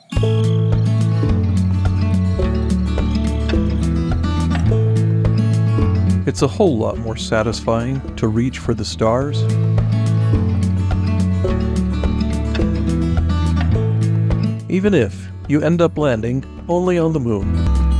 It's a whole lot more satisfying to reach for the stars. Even if you end up landing only on the moon.